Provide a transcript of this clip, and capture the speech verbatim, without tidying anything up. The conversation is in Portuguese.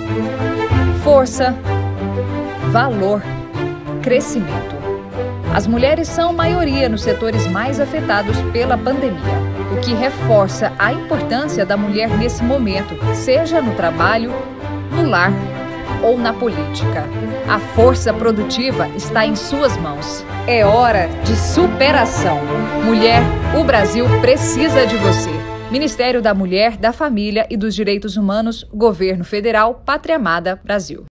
Força, valor, crescimento. As mulheres são maioria nos setores mais afetados pela pandemia, o que reforça a importância da mulher nesse momento, seja no trabalho, no lar ou na política. A força produtiva está em suas mãos. É hora de superação. Mulher, o Brasil precisa de você. Ministério da Mulher, da Família e dos Direitos Humanos, Governo Federal, Pátria Amada, Brasil.